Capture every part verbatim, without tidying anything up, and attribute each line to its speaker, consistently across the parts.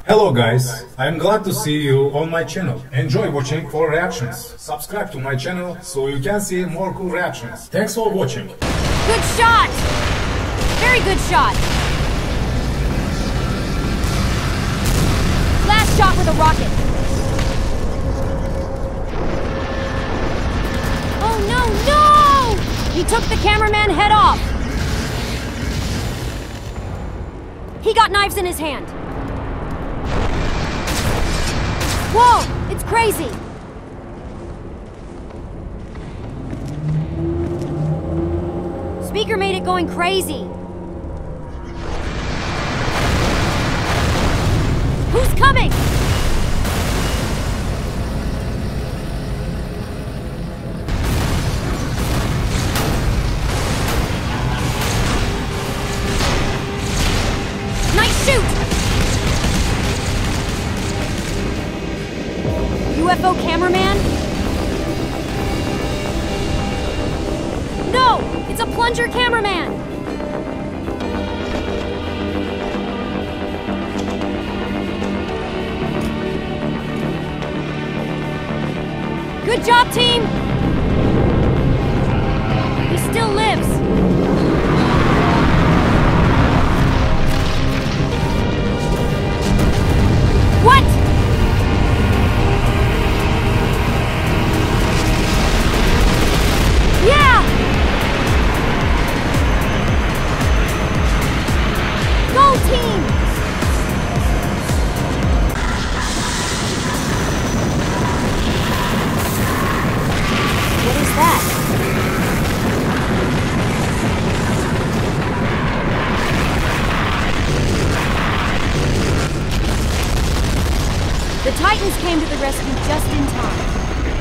Speaker 1: Hello guys, I'm glad to see you on my channel. Enjoy watching for reactions. Subscribe to my channel so you can see more cool reactions. Thanks for watching.
Speaker 2: Good shot! Very good shot! Last shot with a rocket. Oh no, no! He took the cameraman head off. He got knives in his hand. Whoa! It's crazy! Speaker made it going crazy. Who's coming? Nice shoot! U F O cameraman? No! It's a plunger cameraman! Good job, team! He still lives! What?! Yeah! Go team! What is that? The Titans came to the rescue just in time.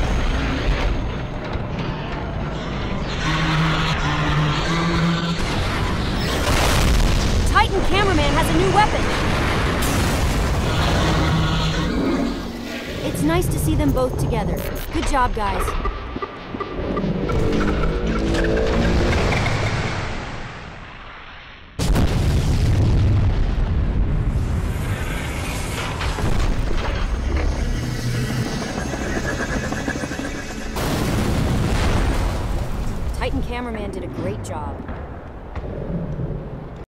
Speaker 2: Titan cameraman has a new weapon. It's nice to see them both together. Good job, guys. Titan cameraman did a great job.